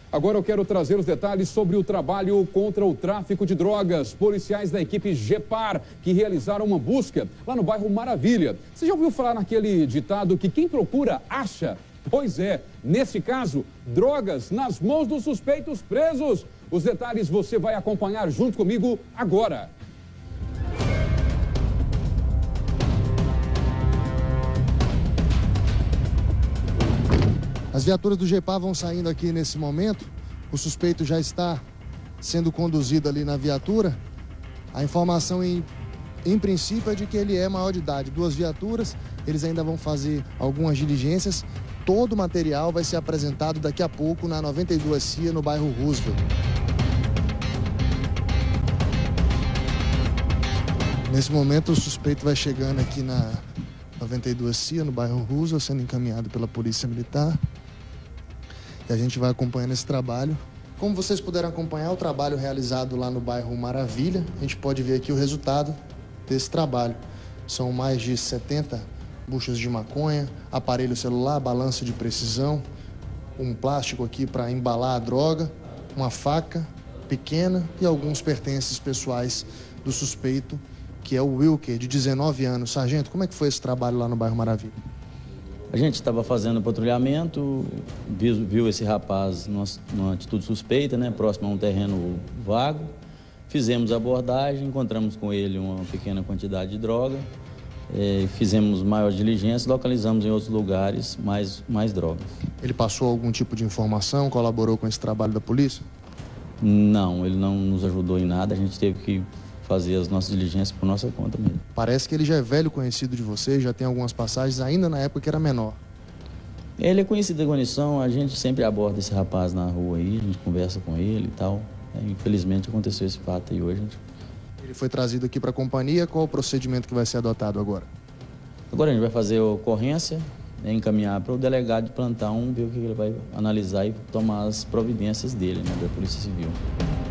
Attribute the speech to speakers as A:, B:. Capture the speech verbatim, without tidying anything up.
A: Agora eu quero trazer os detalhes sobre o trabalho contra o tráfico de drogas. Policiais da equipe GEPAR que realizaram uma busca lá no bairro Maravilha. Você já ouviu falar naquele ditado que quem procura acha? Pois é, nesse caso, drogas nas mãos dos suspeitos presos. Os detalhes você vai acompanhar junto comigo agora.
B: As viaturas do GEPAR vão saindo aqui nesse momento. O suspeito já está sendo conduzido ali na viatura. A informação em, em princípio é de que ele é maior de idade. Duas viaturas, eles ainda vão fazer algumas diligências. Todo o material vai ser apresentado daqui a pouco na noventa e dois C I A, no bairro Roosevelt. Nesse momento o suspeito vai chegando aqui na noventa e dois C I A, no bairro Roosevelt, sendo encaminhado pela Polícia Militar. E a gente vai acompanhando esse trabalho. Como vocês puderam acompanhar o trabalho realizado lá no bairro Maravilha, a gente pode ver aqui o resultado desse trabalho. São mais de setenta buchas de maconha, aparelho celular, balança de precisão, um plástico aqui para embalar a droga, uma faca pequena e alguns pertences pessoais do suspeito, que é o Wilker, de dezenove anos. Sargento, como é que foi esse trabalho lá no bairro Maravilha?
C: A gente estava fazendo patrulhamento, viu, viu esse rapaz numa, numa atitude suspeita, né, próximo a um terreno vago. Fizemos a abordagem, encontramos com ele uma pequena quantidade de droga, é, fizemos maior diligência, localizamos em outros lugares mais, mais drogas.
B: Ele passou algum tipo de informação, colaborou com esse trabalho da polícia?
C: Não, ele não nos ajudou em nada, a gente teve que fazer as nossas diligências por nossa conta mesmo.
B: Parece que ele já é velho conhecido de vocês, já tem algumas passagens, ainda na época que era menor.
C: Ele é conhecido da guarnição, a gente sempre aborda esse rapaz na rua aí, a gente conversa com ele e tal. É, infelizmente aconteceu esse fato aí hoje. Gente...
B: Ele foi trazido aqui para a companhia, qual o procedimento que vai ser adotado agora?
C: Agora a gente vai fazer a ocorrência, né, encaminhar para o delegado de plantão, ver o que ele vai analisar e tomar as providências dele, né, da Polícia Civil.